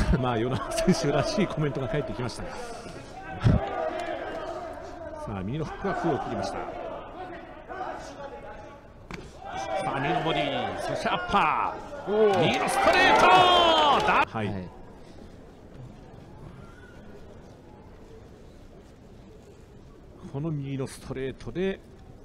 まあ与那選手らしいコメントが返ってきましたがさあ右のフックは空を切りました。さあ右のボディ、そしてアッパー、右のストレートだ、はい、この右のストレートで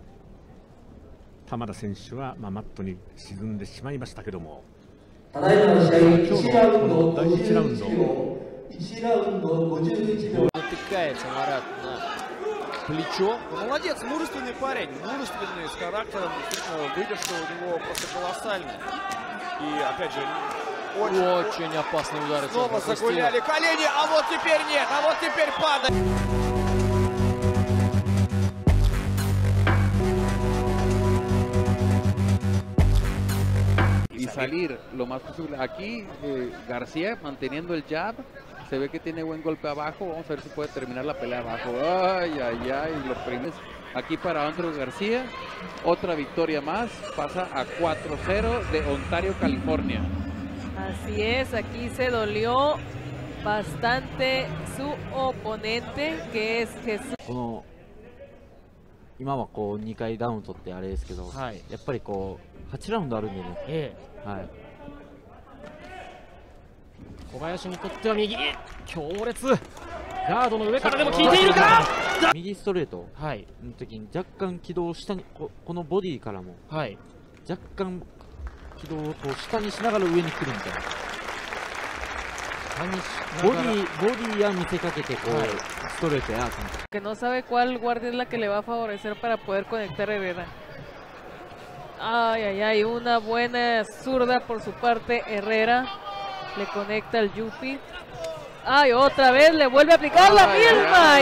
玉田選手は、マットに沈んでしまいましたけども、 ただいまの試合 1ラウンド第1ラウンド1ラウンド51秒. Натыкается Марат на плечо. Молодец, мужественный парень, мужественный, с характером, выдержка у него просто колоссальная. И опять же, очень опасный удар. Снова загуляли колени, а вот теперь нет, а вот теперь падает. Y salir lo más posible. Aquí García manteniendo el jab, se ve que tiene buen golpe abajo. Vamos a ver si puede terminar la pelea abajo. Ay, ay, ay, los primeros. Aquí para Andrew García, otra victoria más, pasa a 4-0 de Ontario, California. Así es, aquí se dolió bastante su oponente, que es Jesús. 今はこう2回ダウン取ってあれですけど、はい、やっぱりこう8ラウンドあるんでね、はい、 小林にとっては右強烈、ガードの上からでも効いているか、 右ストレートの時に若干軌道を下にこのボディからも、はい、若干軌道をこう下にしながら上に来るみたいな。ボディや見せかけてこうストレートや que no sabe cuál guardia es la que le va a favorecer para poder conectar a Herrera. Ay, ay, ay, una buena zurda por su parte. Herrera le conecta al Yupi. Ay, otra vez le vuelve a aplicar la misma.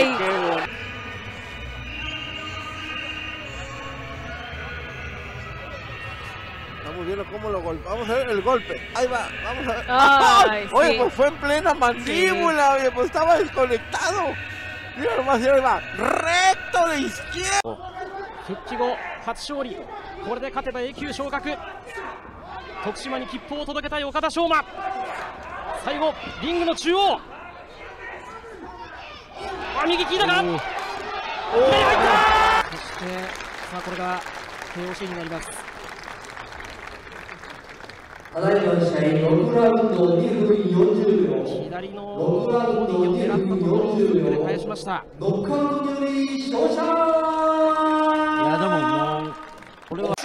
Estamos viendo cómo lo golpea. Vamos a ver el golpe. Ahí va, vamos a ver. Ay, oye, sí, pues fue en plena mandíbula, oye, pues estaba desconectado. Mira nomás, ahí va. Recto de izquierda. 復帰後初勝利、これで勝てば A 級昇格、徳島に切符を届けたい岡田彰馬、最後リングの中央、右効いたか、入った。そしてさあこれが KOC になります。 ただいまの試合6ラウンド2分40秒。 左のボディを狙ったところをフックで返しました。 ノックアウトにより勝者。 いやでももうこれは。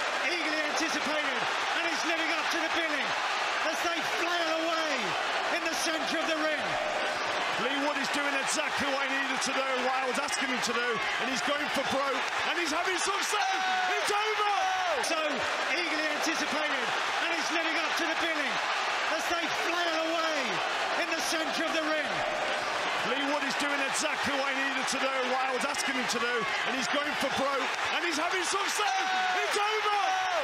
Exactly what he needed to do, what I was asking him to do, and he's going for broke, and he's having success. It's over. So eagerly anticipated, and he's living up to the billing as they flail away in the centre of the ring. Lee Wood is doing exactly what he needed to do, what I was asking him to do, and he's going for broke, and he's having success. It's over.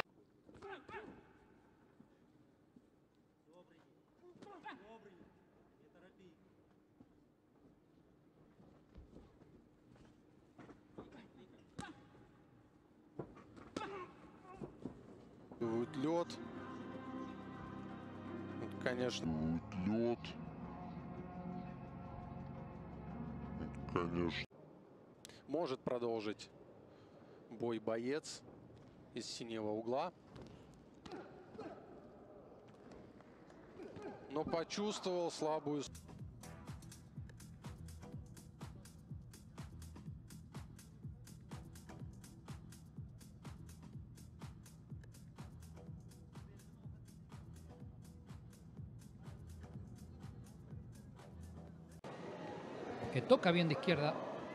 Лед, конечно. Лед, конечно. Может продолжить бой боец из синего угла, но почувствовал слабую. Que toca bien de izquierda.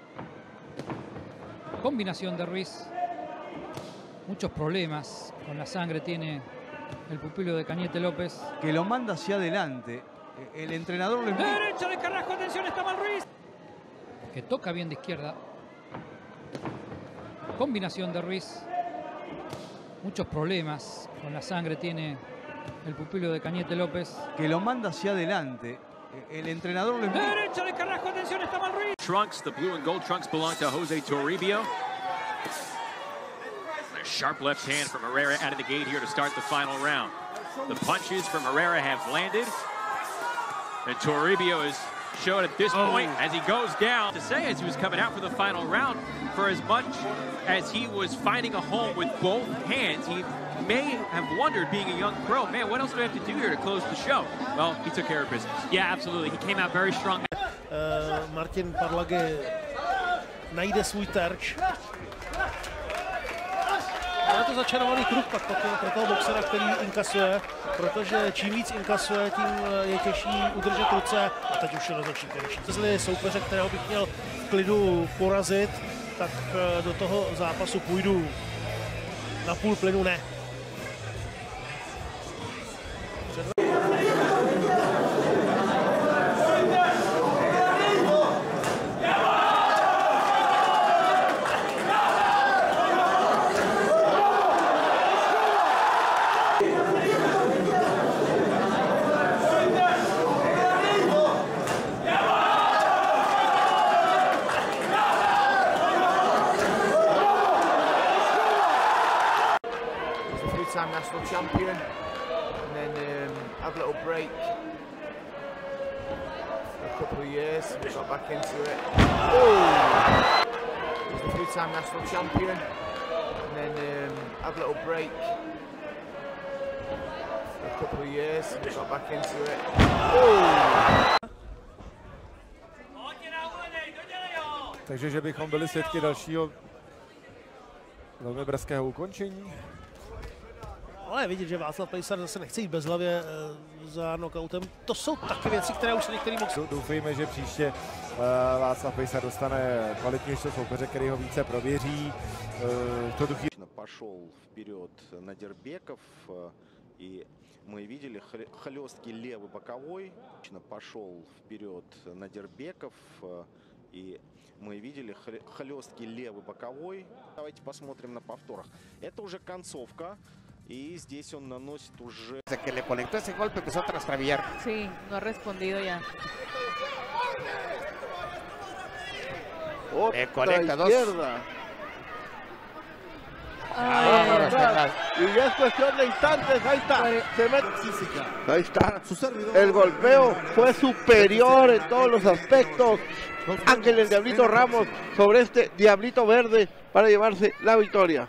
Combinación de Ruiz. Muchos problemas con la sangre tiene el pupilo de Cañete López. Que lo manda hacia adelante. El entrenador le... Derecha de Carrasco, atención, está mal Ruiz. Que toca bien de izquierda. Combinación de Ruiz. Muchos problemas con la sangre tiene el pupilo de Cañete López. Que lo manda hacia adelante. El entrenador le... Derecha de Carrasco, atención, está mal Ruiz. Trunks, the blue and gold trunks belong to Jose Toribio. A sharp left hand from Herrera out of the gate here to start the final round. The punches from Herrera have landed. And Toribio is showed at this point as he goes down. To say as he was coming out for the final round, for as much as he was finding a home with both hands, he may have wondered, being a young pro, man, what else do I have to do here to close the show? Well, he took care of business. Yeah, absolutely. He came out very strong. Martin Parlage najde svůj terč. Je to začarovaný kruh pak pro toho boxera, který inkasuje, protože čím víc inkasuje, tím je těžší udržet ruce. A teď už je rozhodčí končí. Jestli soupeře, kterého bych měl v klidu porazit, tak do toho zápasu půjdu na půl plynu ne. Three-time national champion, and then had a little break for a couple of years. We got back into it. He's the three-time national champion, and then had a little break for a couple of years. We got back into it. Takže že bychom byli svědky dalšího velmi brzkého ukončení. Ale je vidět, že Václav Pejsar zase nechce jít bezhlavě za knockoutem. To jsou taky věci, které už se některým boxerům. Doufejme, že příště Václav Pejsar dostane kvalitnějšího soupeře, který ho více prověří. Пошел вперед Надирбеков, и мы видели хлесткий левый боковой. Пошел вперед Надирбеков, и мы видели хлесткий левый боковой. Давайте посмотрим на повторах. Это уже концовка. Y здесь он наносит уже... Que le conectó ese golpe, empezó a trastrabillar. Sí, no ha respondido ya. Conecta dos. Y ya es cuestión de instantes, ahí está. Se mete. Ahí está. El golpeo fue superior en todos los aspectos. Ángel el Diablito Ramos sobre este Diablito Verde para llevarse la victoria.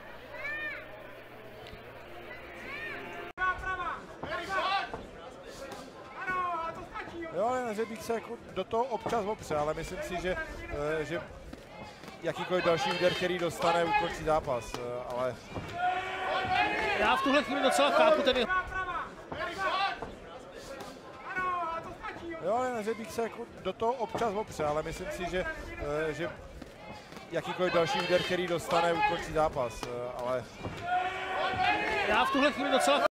Jo, že bych se jako do toho občas opřel, ale myslím si, že jakýkoliv další úder, který dostane, ukončí zápas, ale... Já v tuhle chvíli docela chápu ten... Jo, že bych se jako do toho občas opřel, ale myslím si, že jakýkoliv další úder, který dostane, ukončí zápas, ale... Já v tuhle chvíli docela